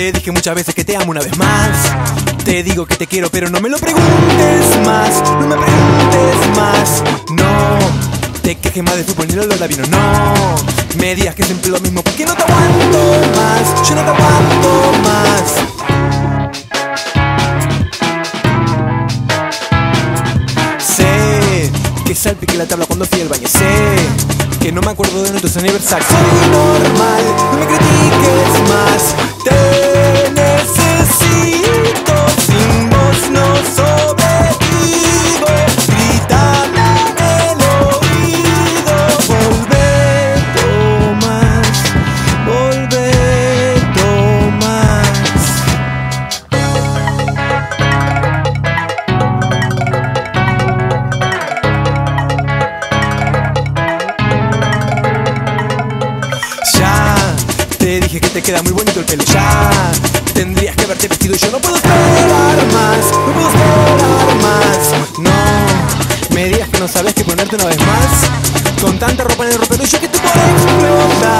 Te dije muchas veces que te amo una vez más. Te digo que te quiero pero no me lo preguntes más. No me preguntes más. No te quejes más de fútbol ni el olor a vino. No me digas que es siempre lo mismo porque no te aguanto más. Yo no te aguanto más. Sé que salpiqué la tabla cuando fui al baño. Sé que no me acuerdo de nuestros aniversarios. Soy normal, no me critiques más. Te necesito, sin vos no sobrevivo. Grítame en el oído. Volvé, Tomás, volvé, Tomás. Ya te dije que te queda muy bonito el pelo. Ya tendrías que haberte vestido y yo no puedo esperar más. No puedo esperar más. No me digas que no sabes qué ponerte una vez más. Con tanta ropa en el ropero y yo que te puedo explotar.